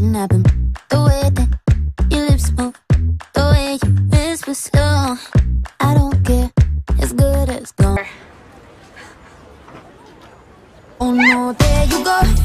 happen. The way that your lips move, the way you whisper slow. I don't care, as good as gone. Oh no, there you go.